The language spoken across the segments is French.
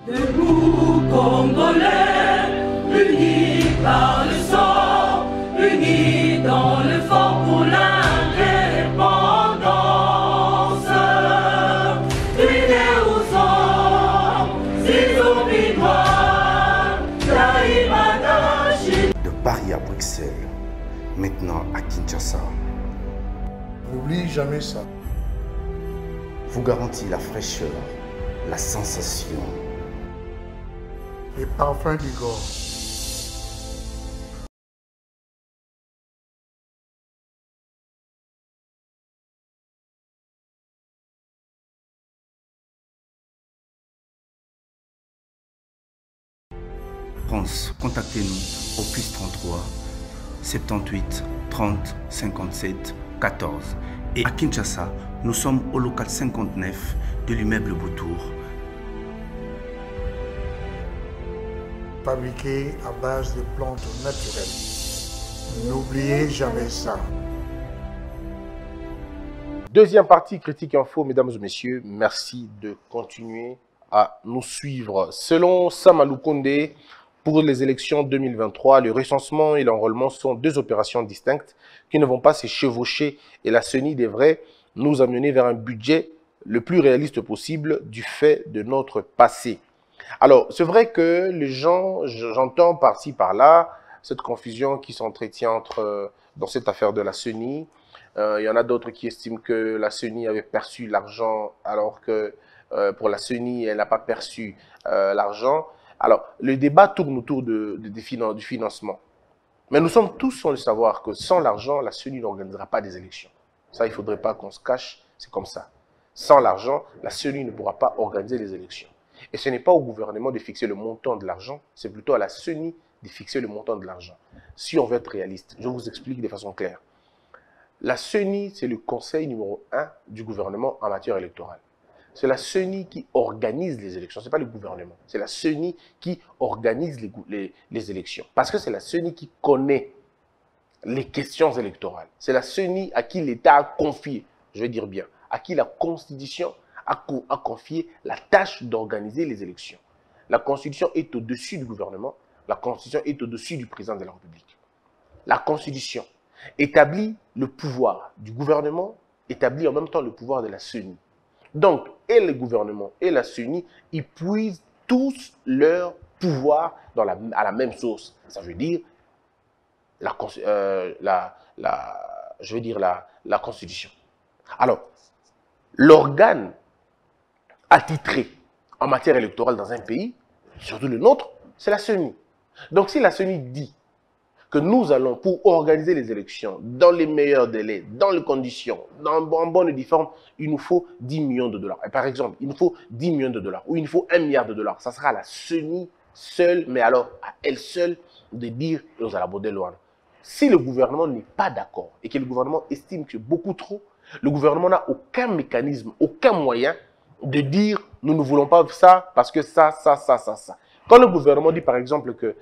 Debout, Congolais, unis par le sang, unis dans l'effort pour l'indépendance. Unis aux hommes, ces oublis noirs, de Paris à Bruxelles, maintenant à Kinshasa. N'oublie jamais ça. Vous garantit la fraîcheur, la sensation. Les parfums d'Igor. France, contactez-nous au +33 78 30 57 14. Et à Kinshasa, nous sommes au local 59 de l'immeuble Boutour. Fabriqué à base de plantes naturelles. N'oubliez jamais ça. Deuxième partie, Critique Info, mesdames et messieurs, merci de continuer à nous suivre. Selon Samalou Kondé, pour les élections 2023, le recensement et l'enrôlement sont deux opérations distinctes qui ne vont pas se chevaucher et la CENI devrait nous amener vers un budget le plus réaliste possible du fait de notre passé. Alors, c'est vrai que les gens, j'entends par-ci, par-là, cette confusion qui s'entretient dans cette affaire de la CENI. Il y en a d'autres qui estiment que la CENI avait perçu l'argent alors que pour la CENI, elle n'a pas perçu l'argent. Alors, le débat tourne autour du financement. Mais nous sommes tous sans le savoir que sans l'argent, la CENI n'organisera pas des élections. Ça, il ne faudrait pas qu'on se cache, c'est comme ça. Sans l'argent, la CENI ne pourra pas organiser les élections. Et ce n'est pas au gouvernement de fixer le montant de l'argent, c'est plutôt à la CENI de fixer le montant de l'argent. Si on veut être réaliste, je vous explique de façon claire. La CENI, c'est le conseil numéro 1 du gouvernement en matière électorale. C'est la CENI qui organise les élections, ce n'est pas le gouvernement. C'est la CENI qui organise les élections. Parce que c'est la CENI qui connaît les questions électorales. C'est la CENI à qui l'État a confié, je vais dire bien, à qui la Constitution a confié la tâche d'organiser les élections. La Constitution est au-dessus du gouvernement, la Constitution est au-dessus du président de la République. La Constitution établit le pouvoir du gouvernement, établit en même temps le pouvoir de la CENI. Donc, et le gouvernement et la CENI, ils puisent tous leur pouvoir à la même source. Ça veut dire la Constitution. Alors, l'organe attitré en matière électorale dans un pays, surtout le nôtre, c'est la CENI. Donc, si la CENI dit que nous allons, pour organiser les élections, dans les meilleurs délais, dans les conditions, en bonne et due forme, il nous faut 10 millions de dollars. Et par exemple, il nous faut 10 millions de dollars, ou il nous faut 1 milliard de dollars. Ça sera à la CENI seule, mais alors à elle seule, de dire aux Alabodélois. Si le gouvernement n'est pas d'accord et que le gouvernement estime que c'est beaucoup trop, le gouvernement n'a aucun mécanisme, aucun moyen de dire nous ne voulons pas ça parce que ça. Quand le gouvernement dit par exemple que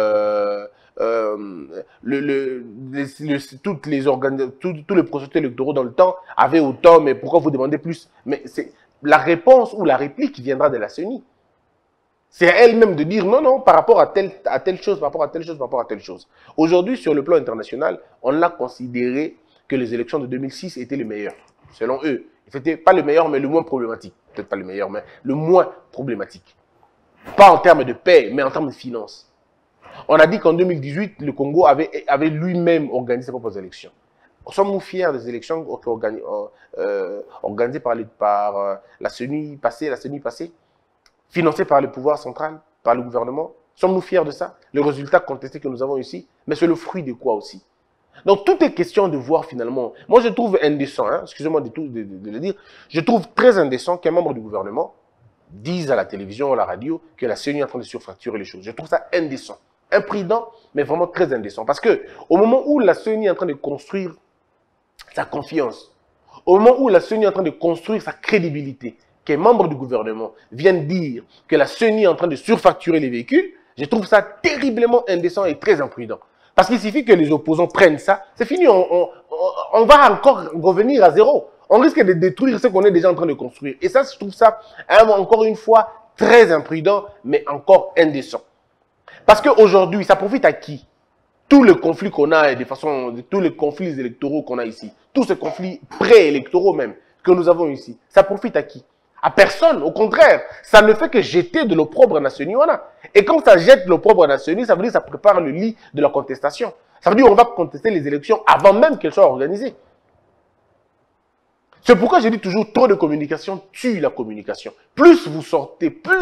tous les processus électoraux dans le temps avaient autant, mais pourquoi vous demandez plus? Mais la réponse ou la réplique viendra de la CENI. C'est à elle-même de dire non, non, par rapport à telle chose, par rapport à telle chose, par rapport à telle chose. Aujourd'hui, sur le plan international, on a considéré que les élections de 2006 étaient les meilleures, selon eux. C'était pas le meilleur, mais le moins problématique. Peut-être pas le meilleur, mais le moins problématique. Pas en termes de paix, mais en termes de finances. On a dit qu'en 2018, le Congo avait lui-même organisé ses propres élections. Sommes-nous fiers des élections organisées par la CENI passée, financées par le pouvoir central, par le gouvernement? Sommes-nous fiers de ça? Le résultat contesté que nous avons ici, mais c'est le fruit de quoi aussi? Donc, tout est question de voir finalement. Moi, je trouve indécent, hein, excusez-moi de le dire, je trouve très indécent qu'un membre du gouvernement dise à la télévision, à la radio, que la CENI est en train de surfacturer les choses. Je trouve ça indécent. Imprudent, mais vraiment très indécent. Parce que au moment où la CENI est en train de construire sa confiance, au moment où la CENI est en train de construire sa crédibilité, qu'un membre du gouvernement vienne dire que la CENI est en train de surfacturer les véhicules, je trouve ça terriblement indécent et très imprudent. Parce qu'il suffit que les opposants prennent ça, c'est fini, on va encore revenir à zéro. On risque de détruire ce qu'on est déjà en train de construire. Et ça, je trouve ça, encore une fois, très imprudent, mais encore indécent. Parce qu'aujourd'hui, ça profite à qui? Tous les conflits qu'on a, tous les conflits électoraux qu'on a ici, tous ces conflits préélectoraux même, que nous avons ici, ça profite à qui? À personne, au contraire. Ça ne fait que jeter de l'opprobre national. Et quand ça jette de l'opprobre national, ça veut dire que ça prépare le lit de la contestation. Ça veut dire qu'on va contester les élections avant même qu'elles soient organisées. C'est pourquoi je dis toujours, trop de communication tue la communication. Plus vous sortez, plus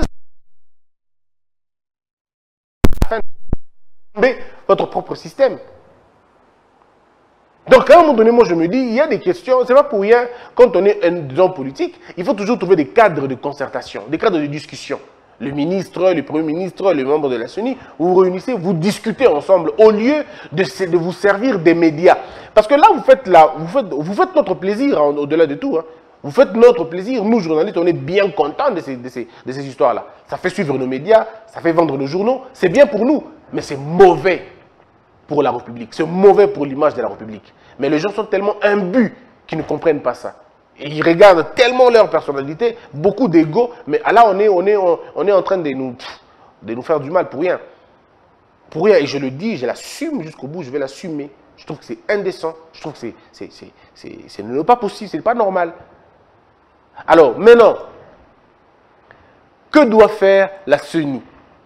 votre propre système. Donc, à un moment donné, moi, je me dis, il y a des questions, c'est pas pour rien, quand on est un homme politique, il faut toujours trouver des cadres de concertation, des cadres de discussion. Le ministre, le premier ministre, les membres de la CENI, vous vous réunissez, vous discutez ensemble, au lieu de vous servir des médias. Parce que là, vous faites notre plaisir, hein, au-delà de tout. Hein. Vous faites notre plaisir. Nous, journalistes, on est bien contents de ces histoires-là. Ça fait suivre nos médias, ça fait vendre nos journaux, c'est bien pour nous, mais c'est mauvais pour la République. C'est mauvais pour l'image de la République. Mais les gens sont tellement imbus qu'ils ne comprennent pas ça. Et ils regardent tellement leur personnalité, beaucoup d'ego, mais là, on est en train de nous faire du mal pour rien. Pour rien, et je le dis, je l'assume jusqu'au bout, je vais l'assumer. Je trouve que c'est indécent, je trouve que c'est pas possible, c'est pas normal. Alors, maintenant, que doit faire la CENI?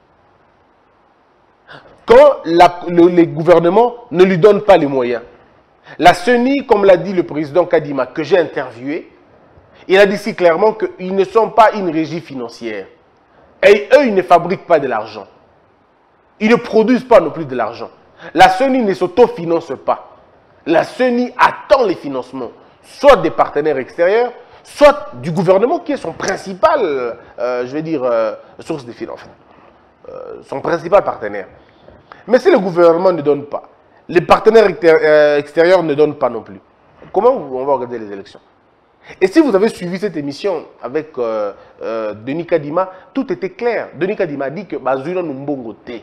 Quand les gouvernements ne lui donnent pas les moyens. La CENI, comme l'a dit le président Kadima, que j'ai interviewé, il a dit si clairement qu'ils ne sont pas une régie financière. Et eux, ils ne fabriquent pas de l'argent. Ils ne produisent pas non plus de l'argent. La CENI ne s'autofinance pas. La CENI attend les financements, soit des partenaires extérieurs, soit du gouvernement qui est son principal, source de financement. Son principal partenaire. Mais si le gouvernement ne donne pas, les partenaires extérieurs ne donnent pas non plus, comment on va organiser les élections? Et si vous avez suivi cette émission avec Denis Kadima, tout était clair. Denis Kadima a dit que Bazuna Numbongo T.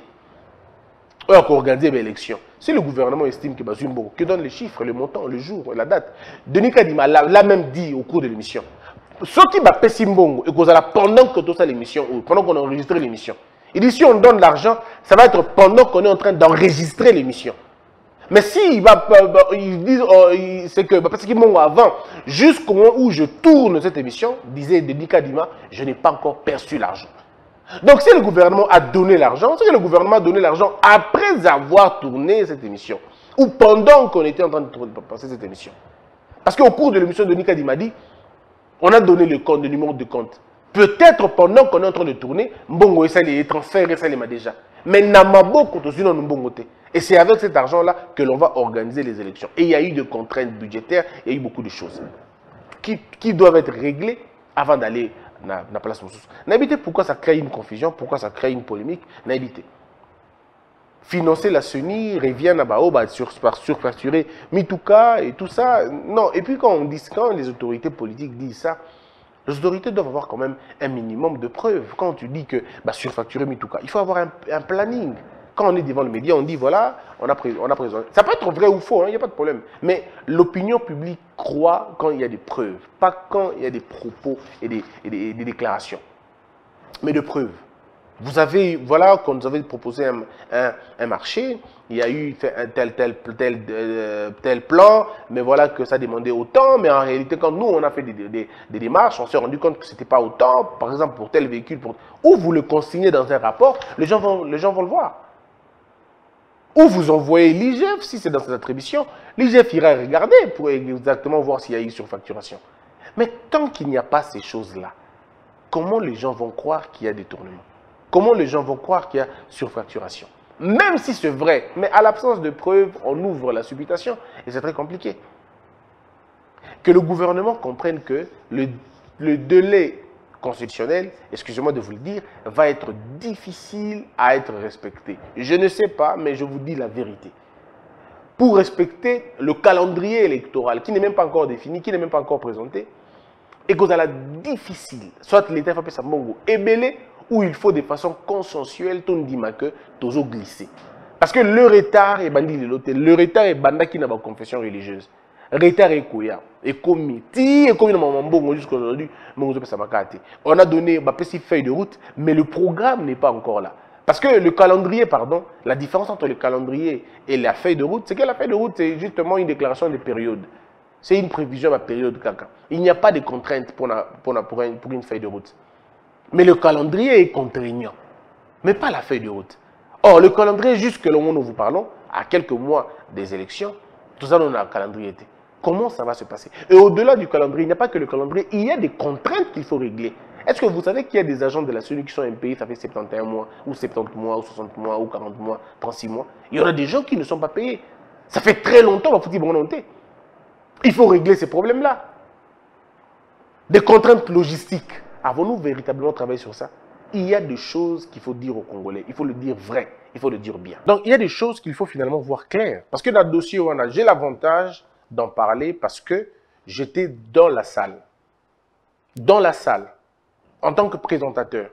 On va organiser l'élection. Si le gouvernement estime que Bazuna Numbongo, que donne les chiffres, le montant, le jour, la date. Denis Kadima l'a même dit au cours de l'émission. Ce qui va passer Mbongo, et qu'on a pendant que tout ça l'émission, ou pendant qu'on a enregistré l'émission. Il dit si on donne l'argent, ça va être pendant qu'on est en train d'enregistrer l'émission. Mais si ils disent, c'est que parce qu'ils m'ont avant, jusqu'au moment où je tourne cette émission, disait Denis Kadima, je n'ai pas encore perçu l'argent. Donc si le gouvernement a donné l'argent, c'est que le gouvernement a donné l'argent après avoir tourné cette émission, ou pendant qu'on était en train de passer cette émission. Parce qu'au cours de l'émission, Denis Kadima dit, on a donné le compte, le numéro de compte. Peut-être pendant qu'on est en train de tourner, Mbongo et ça les transfère et ça les m'a déjà. Mais Namabo continue dans Mbongo. Et c'est avec cet argent-là que l'on va organiser les élections. Et il y a eu des contraintes budgétaires, il y a eu beaucoup de choses qui doivent être réglées avant d'aller à la place de N'habitez pourquoi ça crée une confusion, pourquoi ça crée une polémique. N'habitez. Financer la CENI revient à Bao, surfacturer Mituka et tout ça. Non, et puis quand les autorités politiques disent ça, les autorités doivent avoir quand même un minimum de preuves. Quand tu dis que surfacturer Mituka, il faut avoir un planning. Quand on est devant le média, on dit voilà, on a présent. Ça peut être vrai ou faux, il n'y a pas de problème. Mais l'opinion publique croit quand il y a des preuves, pas quand il y a des propos et des déclarations. Mais de preuves. Vous avez, voilà, quand vous avez proposé un marché, il y a eu un tel plan, mais voilà que ça demandait autant, mais en réalité, quand nous, on a fait des démarches, on s'est rendu compte que ce n'était pas autant, par exemple, pour tel véhicule, ou vous le consignez dans un rapport, les gens vont le voir. Ou vous envoyez l'IGF, si c'est dans cette attribution, l'IGF ira regarder pour exactement voir s'il y a eu surfacturation. Mais tant qu'il n'y a pas ces choses-là, comment les gens vont croire qu'il y a détournement? Comment les gens vont croire qu'il y a surfacturation? Même si c'est vrai, mais à l'absence de preuves, on ouvre la supputation et c'est très compliqué. Que le gouvernement comprenne que le délai constitutionnel, excusez-moi de vous le dire, va être difficile à être respecté. Je ne sais pas, mais je vous dis la vérité. Pour respecter le calendrier électoral, qui n'est même pas encore défini, qui n'est même pas encore présenté, et qu'on a la difficile, soit l'État fait sa mongo ébélé, où il faut de façon consensuelle, tout dit que toujours glisser. Parce que le retard est bandit de l'hôtel, le retard est banda qui n'a pas de confession religieuse. retard et koya. Et commis jusqu'à aujourd'hui, on a donné ma petite feuille de route, mais le programme n'est pas encore là. Parce que le calendrier, pardon, la différence entre le calendrier et la feuille de route, c'est que la feuille de route, c'est justement une déclaration de période. C'est une prévision à période caca. Il n'y a pas de contraintes pour une feuille de route. Mais le calendrier est contraignant, mais pas la feuille de route. Or, le calendrier, jusque le moment où nous vous parlons, à quelques mois des élections, tout ça, on a un calendrier. Comment ça va se passer? Et au-delà du calendrier, il n'y a pas que le calendrier, il y a des contraintes qu'il faut régler. Est-ce que vous savez qu'il y a des agents de la CENI qui sont impayés, ça fait 71 mois, ou 70 mois, ou 60 mois, ou 40 mois, 36 mois? Il y en a des gens qui ne sont pas payés. Ça fait très longtemps, il faut régler ces problèmes-là. Des contraintes logistiques. Avons-nous véritablement travaillé sur ça? Il y a des choses qu'il faut dire aux Congolais. Il faut le dire vrai. Il faut le dire bien. Donc, il y a des choses qu'il faut finalement voir claires. Parce que dans le dossier, j'ai l'avantage d'en parler parce que j'étais dans la salle. Dans la salle, en tant que présentateur,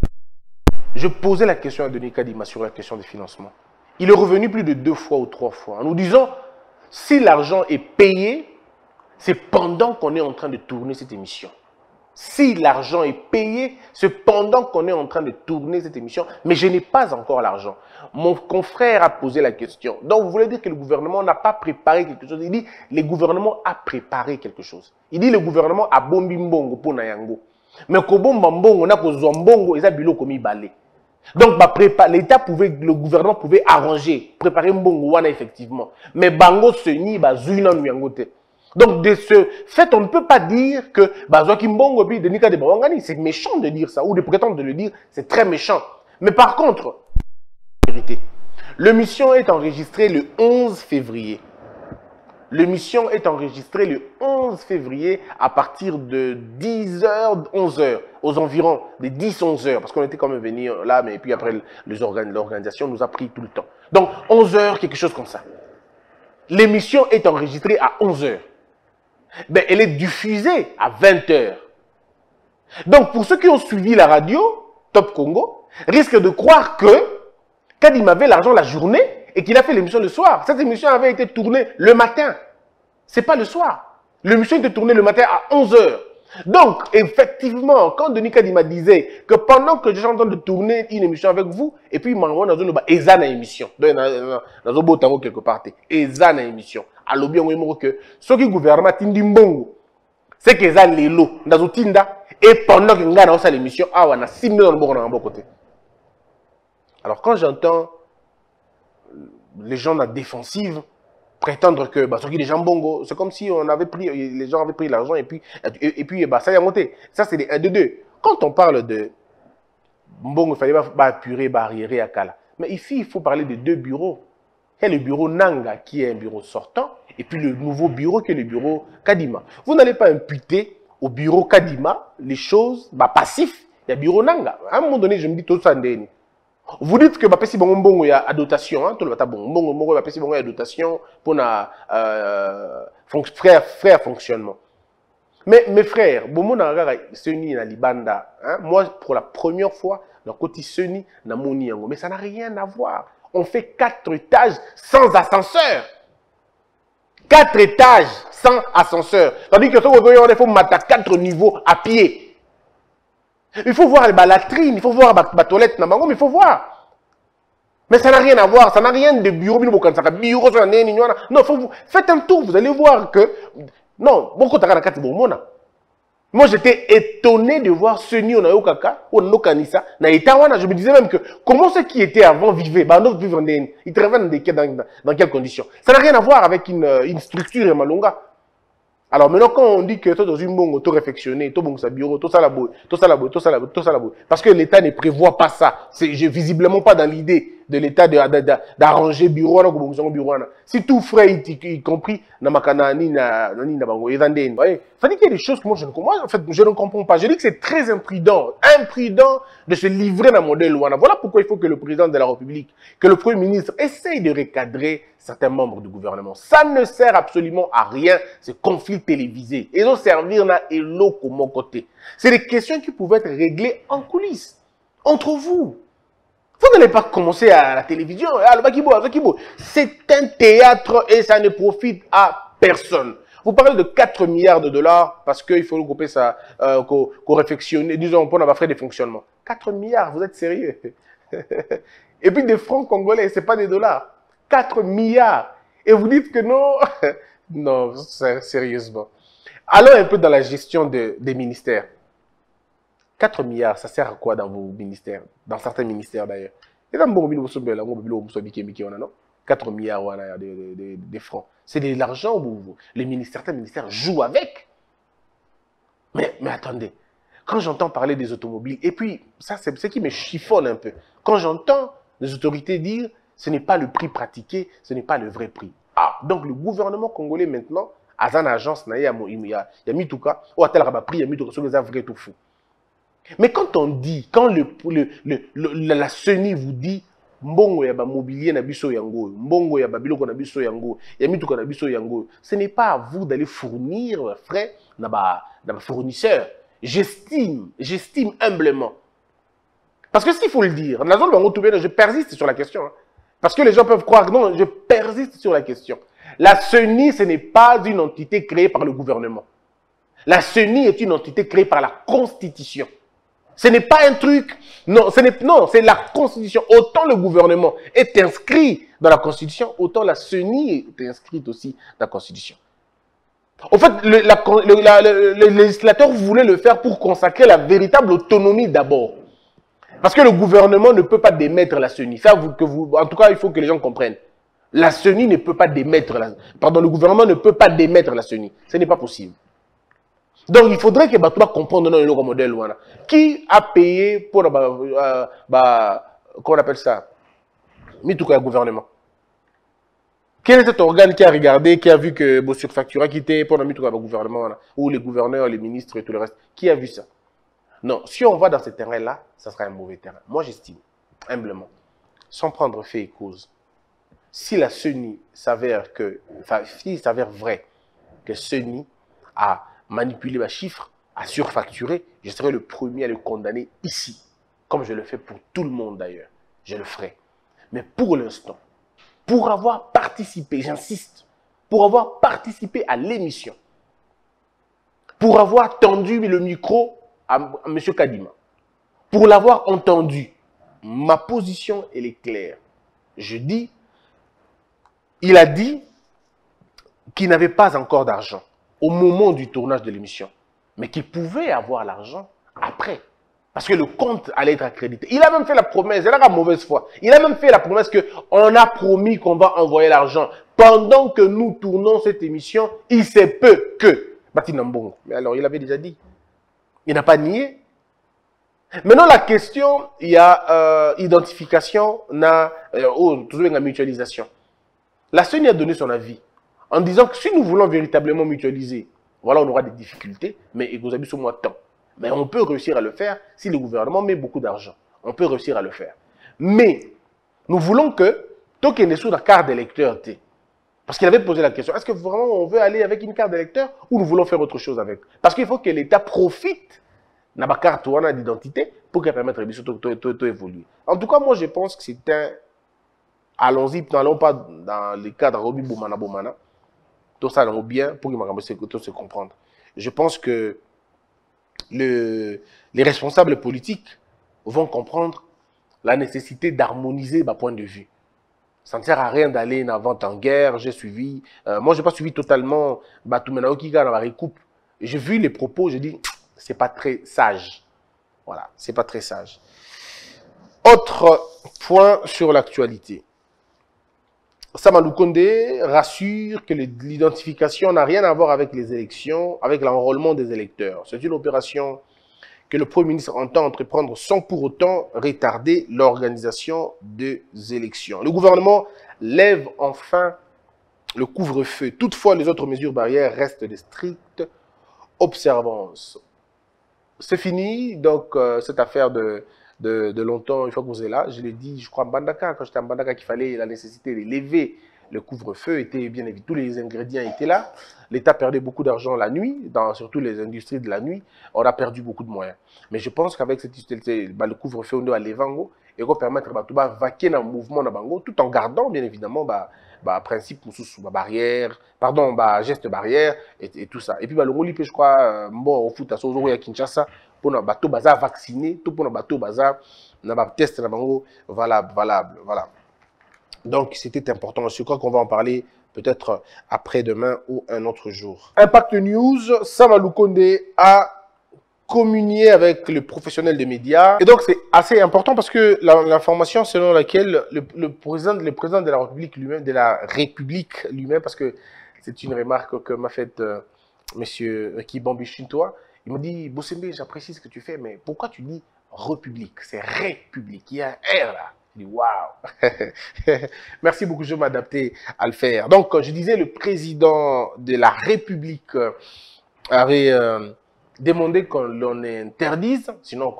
je posais la question à Denis Kadima sur la question des financements. Il est revenu plus de 2 fois ou 3 fois en nous disant, si l'argent est payé, c'est pendant qu'on est en train de tourner cette émission. Si l'argent est payé, c'est pendant qu'on est en train de tourner cette émission, mais je n'ai pas encore l'argent. Mon confrère a posé la question. Donc, vous voulez dire que le gouvernement n'a pas préparé quelque chose? Il dit, le gouvernement a préparé quelque chose. Il dit, le gouvernement a bombi mbongo pour Nayango. Mais kobomba mbongo na kozwa mbongo eza biloko mibale. Donc, l'État pouvait, le gouvernement pouvait arranger, préparer mbongo wana effectivement. Mais bango seni bazuina nuyangote. Donc, de ce fait, on ne peut pas dire que c'est méchant de dire ça, ou de prétendre de le dire, c'est très méchant. Mais par contre, vérité, l'émission est enregistrée le 11 février. L'émission est enregistrée le 11 février à partir de 10h, 11h, aux environs de 10-11h, parce qu'on était quand même venu là, mais puis après, l'organisation nous a pris tout le temps. Donc, 11h, quelque chose comme ça. L'émission est enregistrée à 11h. Ben, elle est diffusée à 20h. Donc, pour ceux qui ont suivi la radio, Top Congo, risquent de croire que Kadima avait l'argent la journée et qu'il a fait l'émission le soir. Cette émission avait été tournée le matin. C'est pas le soir. L'émission était tournée le matin à 11h. Donc, effectivement, quand Denis Kadima disait que pendant que je suis en train de tourner une émission avec vous, et puis il m'a envoyé dans une émission. Dans un beau tango quelque part. Une émission. Alors bien, on que ce qui gouvernement tindi mbongo, c'est que ça les lots dans tinda et pendant que ngana dans l'émission, ah on a 6 millions de mbongo dans bon côté. Alors quand j'entends les gens dans la défensive prétendre que ce qui est des gens bongo, c'est comme si on avait pris, les gens avaient pris l'argent et puis ça y a monté. Ça c'est des 1 de 2. Quand on parle de mbongo, il fallait pas apurer, barriérer à Kala. Mais ici il faut parler de 2 bureaux. Il y a le bureau Nanga qui est un bureau sortant et puis le nouveau bureau qui est le bureau Kadima. Vous n'allez pas imputer au bureau Kadima les choses passifs. Il y a le bureau Nanga. À un moment donné, je me dis tout ça. Vous dites que il y a dotation. Tout le temps, il y a dotation pour frère fonctionnement. Mais mes frères, moi, pour la première fois, dans le côté Seni, mais ça n'a rien à voir. On fait 4 étages sans ascenseur. 4 étages sans ascenseur. Tandis que il faut mettre 4 niveaux à pied. Il faut voir la latrine, il faut voir la toilette, mais il faut voir. Mais ça n'a rien à voir, ça n'a rien de bureau. Non, faites un tour, vous allez voir que... Non, beaucoup de gens moi, j'étais étonné de voir Seni Onayokaka, Onokanisa, Naïtawana. Je me disais même que comment ceux qui étaient avant vivaient, ils travaillaient dans quelles conditions? Ça n'a rien à voir avec une structure et malonga. Alors maintenant, quand on dit que tout dans une bonne auto-réfectionnée, tout bon sa bureau, tout ça la boue, tout ça la boue, tout ça la boue, tout ça la boue, parce que l'État ne prévoit pas ça. C'est visiblement pas dans l'idée de l'État d'arranger bureau, si tout frais, y compris na makana ni na bango, ezandeni. Voyez, ça dit qu'il y a des choses que moi je ne comprends pas. Je dis que c'est très imprudent de se livrer dans le modèle Wana. Voilà pourquoi il faut que le président de la République, que le Premier ministre essaye de recadrer certains membres du gouvernement. Ça ne sert absolument à rien, ce conflit télévisé. Et donc servir na elo comme mon côté. C'est des questions qui pouvaient être réglées en coulisses, entre vous. Vous n'allez pas commencer à la télévision. C'est un théâtre et ça ne profite à personne. Vous parlez de 4 milliards de dollars parce qu'il faut couper ça, qu'on réfectionne, disons, pour avoir frais de fonctionnement. 4 milliards, vous êtes sérieux? Et puis des francs congolais, ce n'est pas des dollars. 4 milliards. Et vous dites que non? Non, sérieusement. Allons un peu dans la gestion des ministères. 4 milliards, ça sert à quoi dans vos ministères? Dans certains ministères d'ailleurs. Et dans bon, 4 milliards de francs. C'est de l'argent où certains ministères jouent avec. Mais attendez, quand j'entends parler des automobiles, et puis ça c'est ce qui me chiffonne un peu, quand j'entends les autorités dire ce n'est pas le prix pratiqué, ce n'est pas le vrai prix. Ah, donc le gouvernement congolais maintenant, à une agence, il y a mis tout cas, ou à tel prix, il y a mis tout cas, c'est vrai tout fou. Mais quand on dit, quand la CENI vous dit, mbongo ya ba mobilier na biso yango, mbongo ya ba biloko na biso yango, ya mituka na biso yango, ce n'est pas à vous d'aller fournir frais na ba fournisseur. J'estime humblement. Parce que s'il faut le dire, je persiste sur la question. Hein, parce que les gens peuvent croire que non, je persiste sur la question. La CENI, ce n'est pas une entité créée par le gouvernement. La CENI est une entité créée par la Constitution. Ce n'est pas un truc, non, c'est la Constitution. Autant le gouvernement est inscrit dans la Constitution, autant la CENI est inscrite aussi dans la Constitution. En fait, le législateur voulait le faire pour consacrer la véritable autonomie d'abord. Parce que le gouvernement ne peut pas démettre la CENI. Ça, en tout cas, il faut que les gens comprennent. La CENI ne peut pas démettre, le gouvernement ne peut pas démettre la CENI. Ce n'est pas possible. Donc, il faudrait que Batouba comprenne dans le modèle. Qui a payé pour, comment on appelle ça? Mitouka, le gouvernement. Quel est cet organe qui a regardé, qui a vu que le surfactura quitté pour le gouvernement, ou les gouverneurs, les ministres et tout le reste? Qui a vu ça? Non, si on va dans ce terrain-là, ça sera un mauvais terrain. Moi, j'estime, humblement, sans prendre fait et cause, si la CENI s'avère que, enfin, s'il s'avère vrai que CENI a manipulé ma chiffre, a surfacturé, je serai le premier à le condamner ici, comme je le fais pour tout le monde d'ailleurs. Je le ferai. Mais pour l'instant, pour avoir participé, j'insiste, pour avoir participé à l'émission, pour avoir tendu le micro à M. Kadima, pour l'avoir entendu, ma position, elle est claire. Je dis, il a dit qu'il n'avait pas encore d'argent au moment du tournage de l'émission, mais qu'il pouvait avoir l'argent après. Parce que le compte allait être accrédité. Il a même fait la promesse, elle a la mauvaise foi. Il a même fait la promesse qu'on a promis qu'on va envoyer l'argent. Pendant que nous tournons cette émission, il se peut que. Batinambongo. Mais alors, il avait déjà dit. Il n'a pas nié. Maintenant, la question, il y a identification, toujours une mutualisation. La CENI a donné son avis en disant que si nous voulons véritablement mutualiser, voilà, on aura des difficultés, mais il vous a mis sur moi temps. Mais on peut réussir à le faire si le gouvernement met beaucoup d'argent. On peut réussir à le faire. Mais nous voulons que, tant qu'il est sur la carte d'électeur, parce qu'il avait posé la question, est-ce que vraiment on veut aller avec une carte d'électeur ou nous voulons faire autre chose avec? Parce qu'il faut que l'État profite de la carte d'identité pour qu'elle permette de évoluer. En tout cas, moi je pense que c'est un... Allons-y, n'allons pas dans le cadre Robi Boumana Boumana. Tout ça allons bien pour que se comprendre. Je pense que les responsables politiques vont comprendre la nécessité d'harmoniser ma point de vue. Ça ne sert à rien d'aller en vente en guerre. J'ai suivi, moi je n'ai pas suivi totalement Batoumena Okiga dans la recoupe. J'ai vu les propos, j'ai dit, c'est pas très sage. Voilà, c'est pas très sage. Autre point sur l'actualité. Sama Lukonde rassure que l'identification n'a rien à voir avec les élections, avec l'enrôlement des électeurs. C'est une opération que le Premier ministre entend entreprendre sans pour autant retarder l'organisation des élections. Le gouvernement lève enfin le couvre-feu. Toutefois, les autres mesures barrières restent de stricte observance. C'est fini, donc, cette affaire de longtemps, une fois que vous êtes là, je l'ai dit, je crois, à Mbandaka, quand j'étais à Mbandaka, qu'il fallait la nécessité de lever le couvre-feu, était bien évident, tous les ingrédients étaient là. L'État perdait beaucoup d'argent la nuit, surtout les industries de la nuit, on a perdu beaucoup de moyens. Mais je pense qu'avec cette le couvre-feu, on doit à Levango, et qu'on permettre de vaquer dans le mouvement bango, tout en gardant bien évidemment principe barrière, pardon, geste barrière et tout ça. Et puis le Moli, je crois, bon au foot à Sozo à Kinshasa pour nos bateaux bazar vaccinés, tout pour nos bateaux bazar, on a test na bango valable, voilà. Donc c'était important. Je crois qu'on va en parler peut-être après-demain ou un autre jour. Impact News, Sam Aloukonde a communier avec le professionnel des médias. Et donc, c'est assez important parce que l'information selon laquelle le président de la République lui-même, parce que c'est une remarque que m'a faite monsieur Kibambi Chintoa, il m'a dit, Bossembe, j'apprécie ce que tu fais, mais pourquoi tu dis République? C'est République, il y a un R là. Je dis, waouh. Merci beaucoup, je vais m'adapter à le faire. Donc, je disais, le président de la République avait demandé qu'on l'on interdise, sinon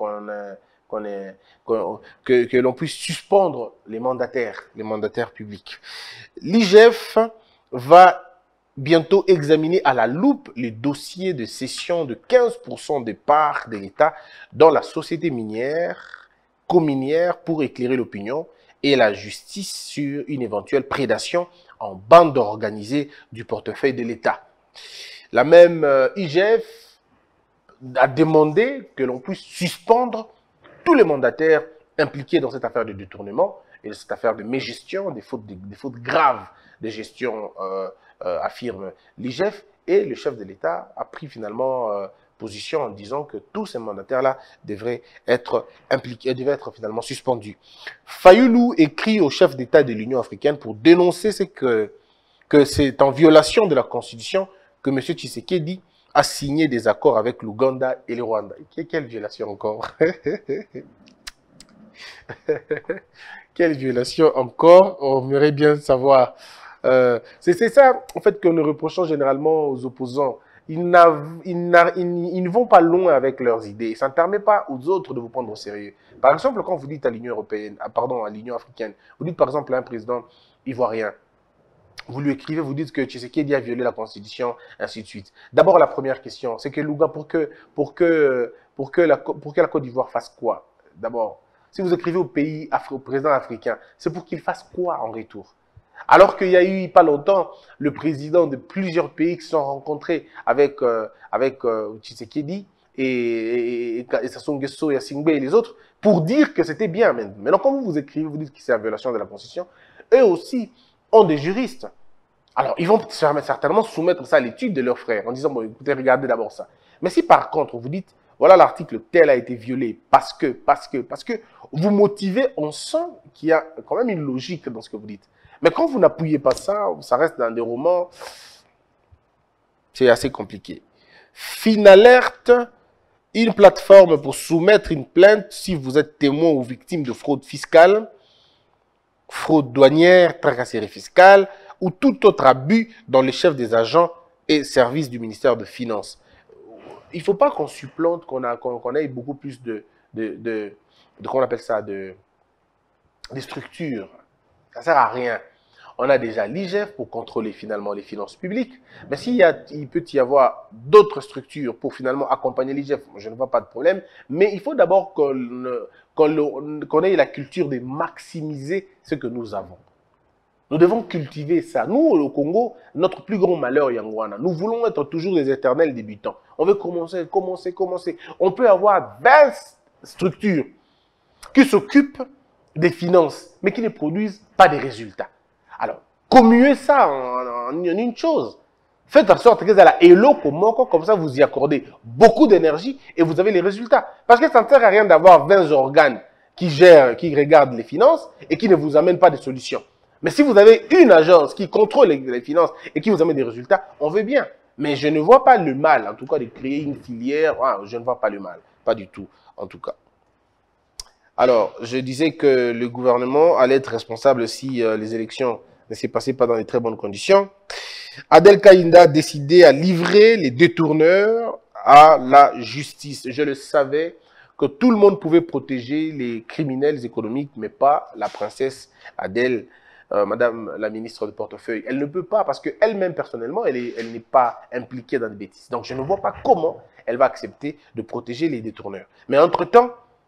que l'on puisse suspendre les mandataires publics. L'IGF va bientôt examiner à la loupe les dossiers de cession de 15% des parts de l'État dans la société minière, cominière, pour éclairer l'opinion et la justice sur une éventuelle prédation en bande organisée du portefeuille de l'État. La même IGF a demandé que l'on puisse suspendre tous les mandataires impliqués dans cette affaire de détournement et cette affaire de mégestion, des fautes graves de gestion, affirme l'IGF. Et le chef de l'État a pris finalement position en disant que tous ces mandataires-là devraient être impliqués, devaient être finalement suspendus. Fayoulou écrit au chef d'État de l'Union africaine pour dénoncer que c'est en violation de la Constitution que M. Tshisekedi a signé des accords avec l'Ouganda et le Rwanda. Quelle violation encore? Quelle violation encore? On aimerait bien savoir. C'est ça, en fait, que nous reprochons généralement aux opposants. Ils ne vont pas loin avec leurs idées. Ça ne permet pas aux autres de vous prendre au sérieux. Par exemple, quand vous dites à l'Union européenne, pardon, à l'Union africaine, vous dites par exemple à un président ivoirien, vous lui écrivez, vous dites que Tshisekedi a violé la Constitution, ainsi de suite. D'abord, la première question, c'est que l'Ouganda, pour que la Côte d'Ivoire fasse quoi? D'abord, si vous écrivez au président africain, c'est pour qu'il fasse quoi en retour? Alors qu'il y a eu, pas longtemps, le président de plusieurs pays qui se sont rencontrés avec Tshisekedi et Sassou Nguesso et Assingbe et les autres, pour dire que c'était bien. Maintenant, quand vous écrivez, vous dites que c'est la violation de la Constitution, eux aussi ont des juristes. Alors, ils vont certainement soumettre ça à l'étude de leurs frères, en disant, bon, écoutez, regardez d'abord ça. Mais si par contre, vous dites, voilà, l'article tel a été violé parce que vous motivez, on sent qu'il y a quand même une logique dans ce que vous dites. Mais quand vous n'appuyez pas ça, ça reste dans des romans, c'est assez compliqué. Finalerte, une plateforme pour soumettre une plainte si vous êtes témoin ou victime de fraude fiscale, fraude douanière, tracasserie fiscale ou tout autre abus dans les chefs des agents et services du ministère de Finances. Il ne faut pas qu'on supplante, qu'on ait beaucoup plus qu'on appelle ça, des structures. Ça ne sert à rien. On a déjà l'IGF pour contrôler finalement les finances publiques. Mais il peut y avoir d'autres structures pour finalement accompagner l'IGF, je ne vois pas de problème. Mais il faut d'abord qu'on ait la culture de maximiser ce que nous avons. Nous devons cultiver ça. Nous, au Congo, notre plus grand malheur, Yangwana, nous voulons être toujours des éternels débutants. On veut commencer. On peut avoir 20 structures qui s'occupent des finances, mais qui ne produisent pas de résultats. Alors, commuez ça en une chose. Faites en sorte que ça la hello comme ça vous y accordez beaucoup d'énergie et vous avez les résultats. Parce que ça ne sert à rien d'avoir 20 organes qui regardent les finances et qui ne vous amènent pas de solutions. Mais si vous avez une agence qui contrôle les finances et qui vous amène des résultats, on veut bien. Mais je ne vois pas le mal, en tout cas, de créer une filière. Je ne vois pas le mal. Pas du tout, en tout cas. Alors, je disais que le gouvernement allait être responsable si les élections ne s'est passé pas dans de très bonnes conditions. Adel Kaïnda a décidé à livrer les détourneurs à la justice. Je le savais que tout le monde pouvait protéger les criminels économiques, mais pas la princesse Adel, madame la ministre de portefeuille. Elle ne peut pas parce qu'elle-même, personnellement, elle n'est pas impliquée dans des bêtises. Donc, je ne vois pas comment elle va accepter de protéger les détourneurs. Mais entre-temps,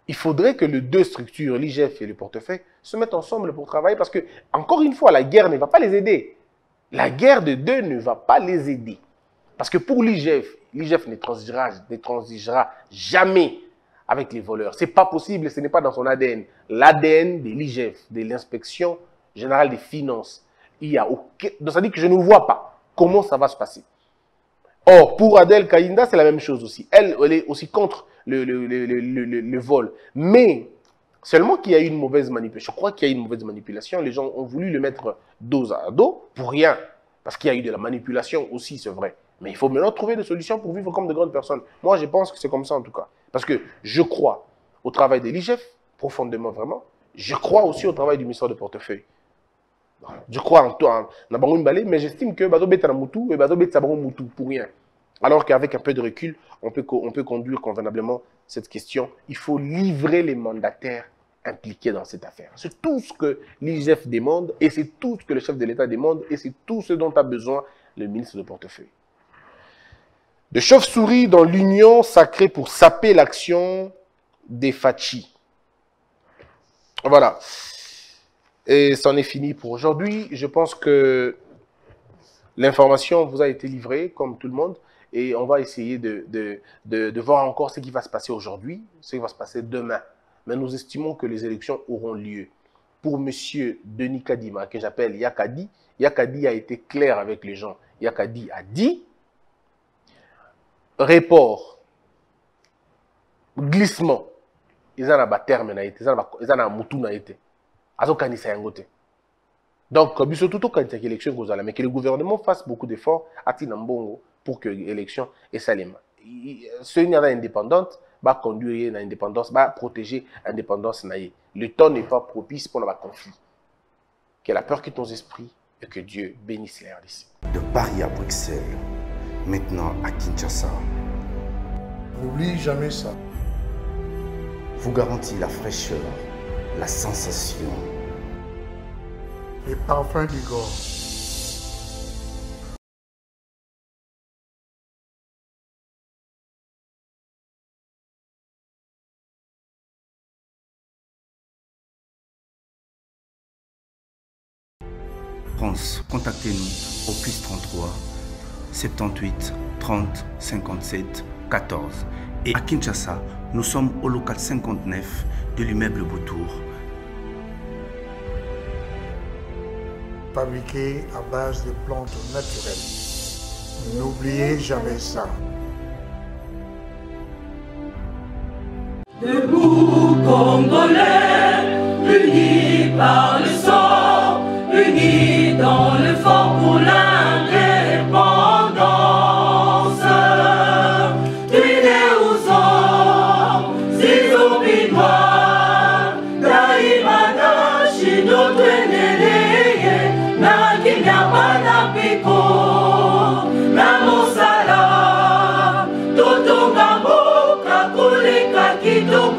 il faudrait que les deux structures, l'IGF et le portefeuille, se mettent ensemble pour travailler parce que, encore une fois, la guerre ne va pas les aider. La guerre de deux ne va pas les aider. Parce que pour l'IGF, l'IGF ne transigera jamais avec les voleurs. Ce n'est pas possible, ce n'est pas dans son ADN. L'ADN de l'IGF, de l'Inspection Générale des Finances, il y a aucun... Donc ça dit que je ne vois pas comment ça va se passer. Or, pour Adel Kaïnda, c'est la même chose aussi. Elle est aussi contre le vol. Mais seulement qu'il y a eu une mauvaise manipulation. Je crois qu'il y a eu une mauvaise manipulation. Les gens ont voulu le mettre dos à dos pour rien. Parce qu'il y a eu de la manipulation aussi, c'est vrai. Mais il faut maintenant trouver des solutions pour vivre comme de grandes personnes. Moi, je pense que c'est comme ça en tout cas. Parce que je crois au travail de l'IGF, profondément vraiment. Je crois aussi au travail du ministère de portefeuille. Je crois en toi, mais j'estime que Bazo Beta Moutou et Bazo Beta Moutou pour rien. Alors qu'avec un peu de recul, on peut conduire convenablement cette question. Il faut livrer les mandataires impliqués dans cette affaire. C'est tout ce que l'IGF demande et c'est tout ce que le chef de l'État demande et c'est tout ce dont a besoin le ministre de portefeuille. De chauve-souris dans l'union sacrée pour saper l'action des Fachi. Voilà. Et c'en est fini pour aujourd'hui. Je pense que l'information vous a été livrée, comme tout le monde. Et on va essayer de voir encore ce qui va se passer aujourd'hui, ce qui va se passer demain. Mais nous estimons que les élections auront lieu. Pour M. Denis Kadima, que j'appelle Yakadi, Yakadi a été clair avec les gens. Yakadi a dit, report, glissement, ils en ont terme, ils en ont moutou na été. Donc, mais que le gouvernement fasse beaucoup d'efforts pour que l'élection est salime. Ceux qui sont indépendants, va conduire l'indépendance, va protéger l'indépendance. Le temps n'est pas propice pour le conflit. Que la peur quitte nos esprits et que Dieu bénisse les RDC. De Paris à Bruxelles, maintenant à Kinshasa. N'oublie jamais ça. Vous garantit la fraîcheur, la sensation. Les parfums du corps. France, contactez-nous au +33 78 30 57 14. Et à Kinshasa, nous sommes au local 59 de l'immeuble Boutour. Fabriqué à base de plantes naturelles. N'oubliez jamais ça. Debout Congolais, unis par le sang, unis dans le fort pour l'indépendance. Tués aux hommes, si obinois, Daimana, Shido, Tweneleye, Nakinya, Panapiko, Namosala, Totongambo, Kakulika, Kito,